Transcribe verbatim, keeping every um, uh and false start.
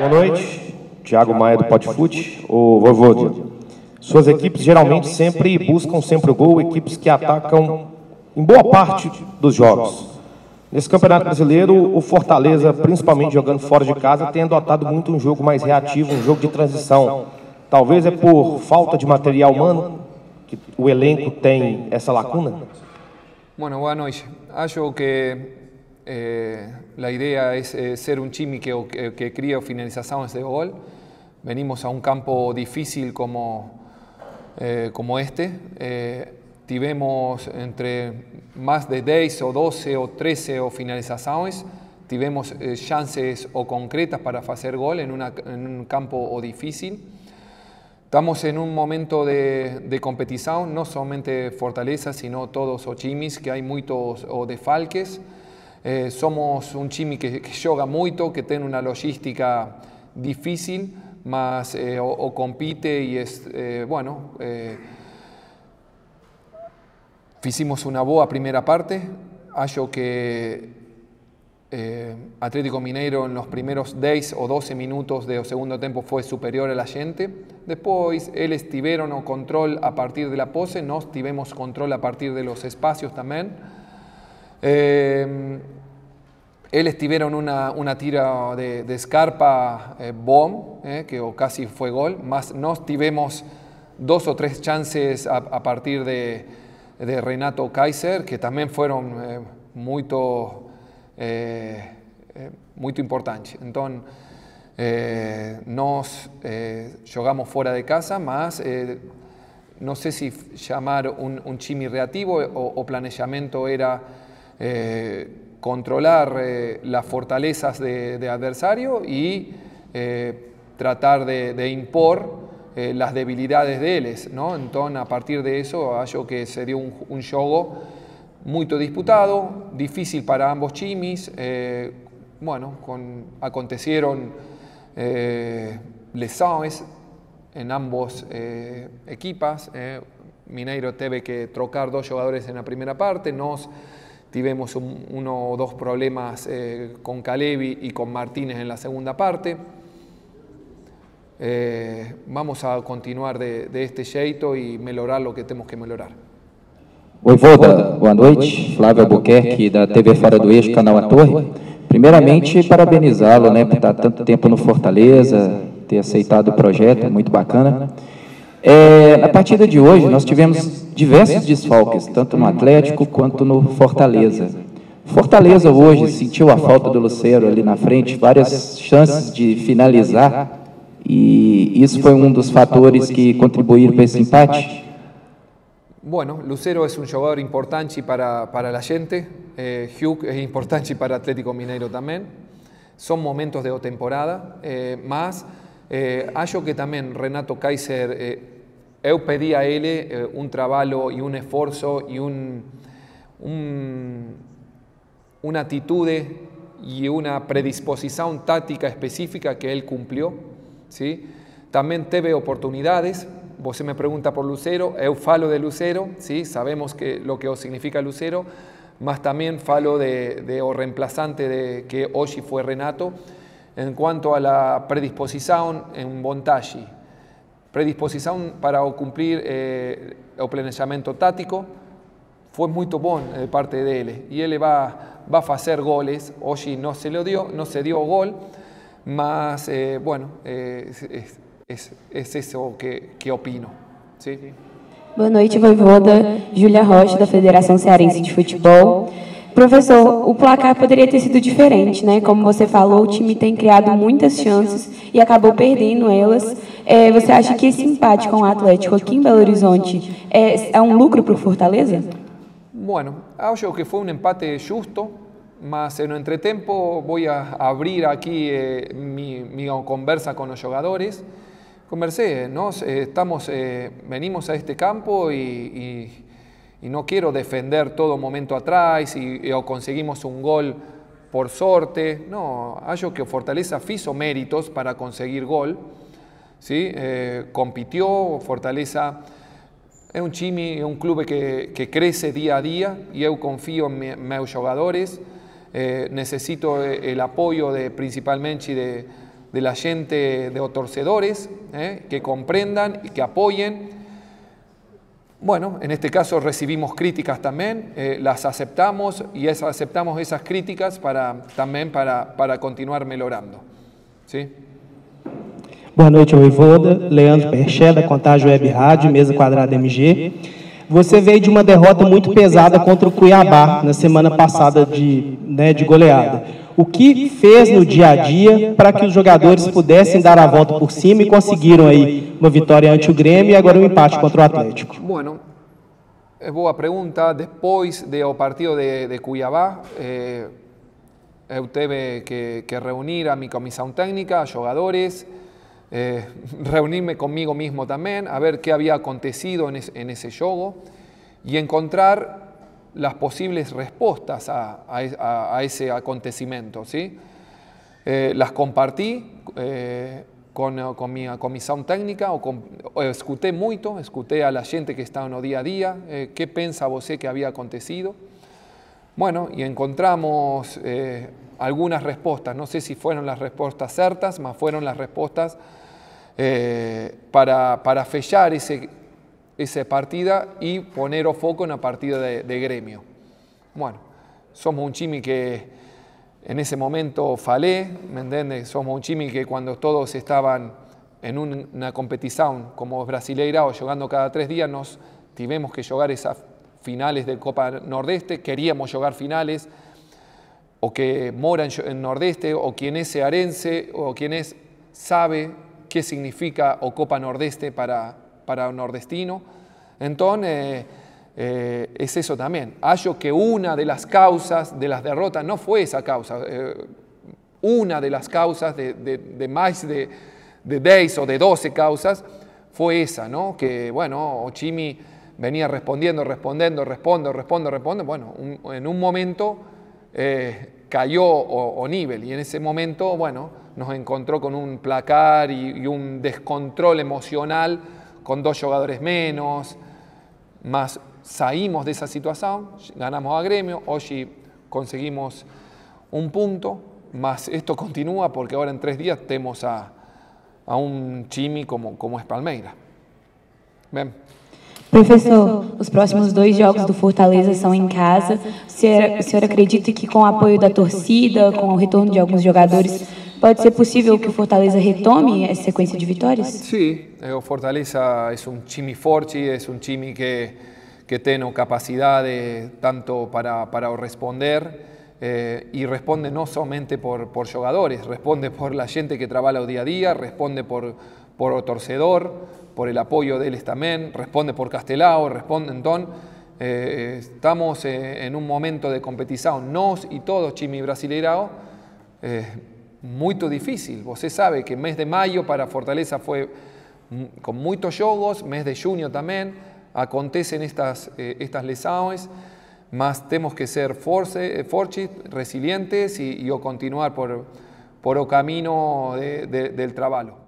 Boa noite, Thiago Maia do Podfut, o Voivoda. Suas equipes geralmente sempre buscam sempre o gol, equipes que atacam em boa parte dos jogos. Nesse Campeonato Brasileiro, o Fortaleza, principalmente jogando fora de casa, tem adotado muito um jogo mais reativo, um jogo de transição. Talvez é por falta de material humano que o elenco tem essa lacuna? Bueno, boa noite. Acho que eh, la idea es eh, ser un time que, que, que cría finalizaciones de gol. Venimos a un campo difícil como, eh, como este. Eh, tivemos entre más de diez o doce o trece o finalizaciones. Tivemos eh, chances o concretas para hacer gol en, una, en un campo o difícil. Estamos en un momento de, de competición, no solamente Fortaleza, sino todos os times, que hay muchos o desfalques. Eh, somos un time que, que joga muito, que tiene una logística difícil, mas eh, o, o compite y es, eh, bueno, eh, hicimos una boa primera parte. Acho que eh, Atlético Mineiro en los primeros diez o doce minutos del segundo tiempo fue superior a la gente. Después, ellos tuvieron o control a partir de la pose, nos tivemos control a partir de los espacios también. Eh, ellos tuvieron una, una tira de, de Scarpa eh, bom, eh, que casi fue gol, más nos tivemos dos o tres chances a, a partir de, de Renato Kaiser, que también fueron eh, muy eh, eh, muy importantes. Entonces, eh, nos eh, jugamos fuera de casa, más eh, no sé si llamar un, un time reativo o, o planeamiento era eh, controlar eh, las fortalezas de, de adversario y eh, tratar de, de impor eh, las debilidades de ellos, ¿no? Entonces, a partir de eso, hallo que se dio un, un juego muy disputado, difícil para ambos times. Eh, bueno, con, acontecieron eh, lesiones en ambos eh, equipas. Eh, Mineiro tuvo que trocar dos jugadores en la primera parte. Nos tivemos un, uno o dos problemas eh, con Calevi y con Martínez en la segunda parte. Eh, vamos a continuar de, de este jeito y mejorar lo que tenemos que mejorar. Voivoda, boa noite. Flávio Albuquerque, da T V Fora do Eixo, canal A Torre. Primeiramente, parabenizá-lo, né, por estar tanto tempo no Fortaleza, ter aceitado o projeto, muito bacana. É, na partida de hoje, nós tivemos diversos desfalques, tanto no Atlético quanto no Fortaleza. Fortaleza hoje sentiu a falta do Lucero ali na frente, várias chances de finalizar, e isso foi um dos fatores que contribuíram para esse empate. Bueno, Lucero es un jugador importante para, para la gente, eh, Hugh es importante para Atlético Mineiro también, son momentos de temporada, eh, más eh, hallo que también Renato Kaiser, eh, eu pedí a él eh, un trabajo y un esfuerzo y un, un, una actitud y una predisposición táctica específica que él cumplió, ¿sí? También tuve oportunidades. Você me pregunta por Lucero, eu falo de Lucero, ¿sí? Sabemos que, lo que significa Lucero, mas también falo de, de o reemplazante de que hoy fue Renato. En cuanto a la predisposición en vontade, predisposición para cumplir eh, el planeamiento táctico, fue muy bom de parte de él. Y él va, va a hacer goles, hoy no se lo dio, no se dio gol, mas eh, bueno, eh, es, Es, es eso que, que opino. ¿Sí? Boa noite, Voivoda. Júlia Rocha, da Federação Cearense de Futebol. Professor, o placar poderia ter sido diferente, né? Como você falou, o time tem criado muitas chances e acabou perdendo elas. É, você acha que esse empate com o Atlético aqui em Belo Horizonte é, é um lucro para o Fortaleza? Bueno, acho que foi um empate justo, mas no entretempo voy a abrir aquí eh, mi, mi conversa con los jugadores. Conversé, nos eh, estamos, eh, venimos a este campo y, y, y no quiero defender todo momento atrás y, y o conseguimos un gol por sorte. No, hallo que Fortaleza hizo méritos para conseguir gol, ¿sí? Eh, compitió, Fortaleza es un time, es un club que, que crece día a día y yo confío en mi, mis jugadores. Eh, necesito el apoyo de, principalmente de, de la gente, de los torcedores, eh, que comprendan y que apoyen. Bueno, en este caso recibimos críticas también, eh, las aceptamos y es, aceptamos esas críticas para, también para, para continuar mejorando. ¿Sí? Boa noite, Voivoda. Leandro Perché, da Contagem Web Rádio, mesa quadrada M G. Você veio de uma derrota muito pesada contra o Cuiabá na semana passada de, né, de goleada. O que fez no dia a dia para que os jogadores pudessem dar a volta por cima e conseguiram aí uma vitória ante o Grêmio e agora um empate contra o Atlético? Bueno, é boa pergunta. Depois do partido de, de Cuiabá, eh, eu teve que, que reunir a minha comissão técnica, a jogadores, eh, reunirme conmigo mismo también, a ver qué había acontecido en, es, en ese juego y encontrar las posibles respuestas a, a, a ese acontecimiento, ¿sí? Eh, las compartí eh, con, con mi comisión técnica, o, con, o escuché mucho, escuché a la gente que está no día a día, eh, qué pensa você que había acontecido. Bueno, y encontramos eh, algunas respuestas, no sé si fueron las respuestas certas, mas fueron las respuestas eh, para, para fechar ese, esa partida y poner o foco en la partida de, de Gremio. Bueno, somos un time que en ese momento falé, ¿me entiendes? Somos un time que cuando todos estaban en un, una competición como Brasileira o jugando cada tres días, nos tuvimos que jugar esas finales de Copa Nordeste, queríamos jugar finales, o que mora en Nordeste, o quien es cearense, o quien es, sabe qué significa o Copa Nordeste para, para un nordestino. Entonces, eh, eh, es eso también. Hallo que una de las causas de las derrotas no fue esa causa. Eh, una de las causas de, de, de más de, de diez o de doce causas fue esa, ¿no? Que, bueno, Ochimi venía respondiendo, respondiendo, respondo, respondo, respondo. Bueno, un, en un momento eh, cayó o, o nivel y en ese momento, bueno, nos encontró con un placar y, y un descontrol emocional con dos jugadores menos, más saímos de esa situación, ganamos a Gremio, hoy conseguimos un punto, más esto continúa porque ahora en tres días tenemos a, a un time como, como es Palmeiras. Bien. Professor, os próximos dois jogos do Fortaleza são em casa. O senhor, o senhor acredita que com o apoio da torcida, com o retorno de alguns jogadores, pode ser possível que o Fortaleza retome essa sequência de vitórias? Sí, o Fortaleza es un time forte, es un time que, que tiene capacidad tanto para, para responder eh, y responde no solamente por, por jugadores, responde por la gente que trabaja el día a día, responde por, por el torcedor, por el apoyo de ellos también, responde por Castelao, responde entonces, eh, estamos eh, en un momento de competición, nos y todos Chimi Brasileirao, eh, muy difícil. Você sabe que mes de mayo para Fortaleza fue con muchos jogos, mes de junio también, acontecen estas, eh, estas lesiones, mas tenemos que ser force, fortes, resilientes y, y o continuar por, por el camino de, de, del trabajo.